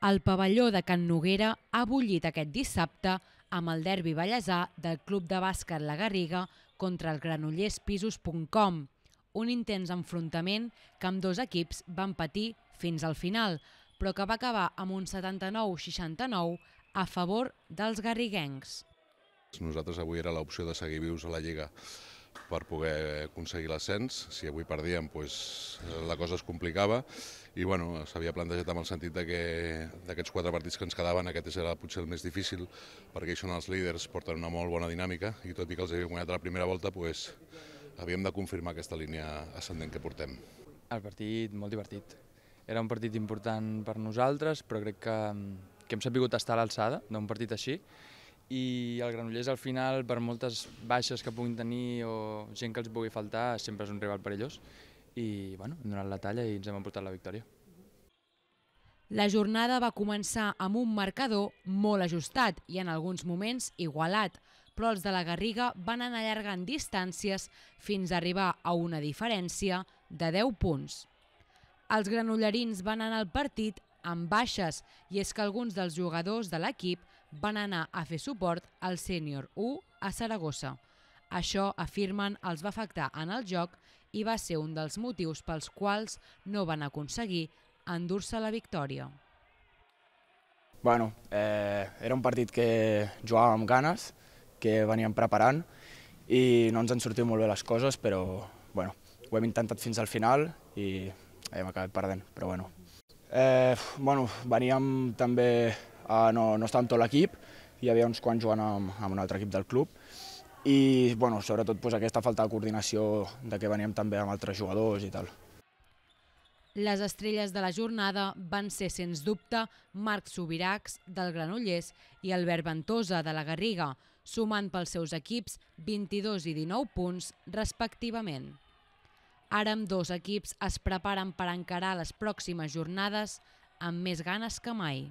El pavelló de Can Noguera ha bullit aquest dissabte amb el derbi vallesà del Club de Bàsquet La Garriga contra el GranollesPisos.com, un intens enfrontament que ambdós equips van patir fins al final, però que va acabar amb un 79-69 a favor dels garriguencs. Nosaltres avui era l'opció de seguir vius a la Lliga per poder aconseguir l'ascens. Si avui perdíem, la cosa es complicava i s'havia plantejat amb el sentit que d'aquests 4 partits que ens quedaven aquest era potser el més difícil, perquè ells són els líders, porten una molt bona dinàmica i tot i que els havíem guanyat a la primera volta, havíem de confirmar aquesta línia ascendent que portem. El partit molt divertit. Era un partit important per nosaltres, però crec que hem sabut estar a l'alçada d'un partit així. I el Granollers al final, per moltes baixes que puguin tenir o gent que els pugui faltar, sempre és un rival perillós i hem donat la talla i ens hem emportat la victòria. La jornada va començar amb un marcador molt ajustat i en alguns moments igualat, però els de la Garriga van anar allargant distàncies fins a arribar a una diferència de 10 punts. Els granollerins van anar al partit amb baixes i és que alguns dels jugadors de l'equip van anar a fer suport al Sènior 1 a Saragossa. Això, afirmen, els va afectar en el joc i va ser un dels motius pels quals no van aconseguir endur-se la victòria. Era un partit que jugàvem amb ganes, que veníem preparant i no ens han sortit molt bé les coses, però ho hem intentat fins al final i hem acabat perdent, però veníem també, no estàvem tot l'equip, hi havia uns quants jugant amb un altre equip del club i sobretot aquesta falta de coordinació de que veníem també amb altres jugadors i tal. Les estrelles de la jornada van ser, sens dubte, Marc Subirachs, del Granollers, i Albert Ventosa, de la Garriga, sumant pels seus equips 22 i 19 punts, respectivament. Ara ambdós equips es preparen per encarar les pròximes jornades amb més ganes que mai.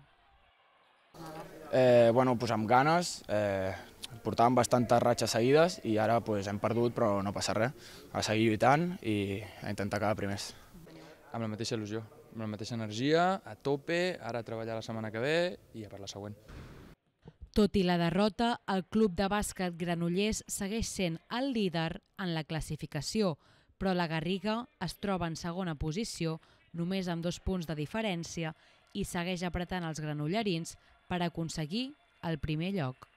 Amb ganes, portàvem bastantes ratxes seguides i ara hem perdut, però no passa res. A seguir lluitant i a intentar quedar primers. Amb la mateixa il·lusió, amb la mateixa energia, a tope, ara a treballar la setmana que ve i a per la següent. Tot i la derrota, el Club de Bàsquet Granollers segueix sent el líder en la classificació, però la Garriga es troba en segona posició, només amb 2 punts de diferència, i segueix apretant els granollerins per aconseguir el primer lloc.